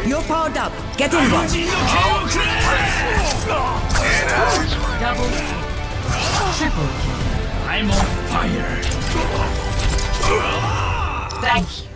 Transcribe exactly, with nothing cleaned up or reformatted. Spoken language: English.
You're powered up. Get in one. Double kill. Triple kill. I'm on fire. Thank you.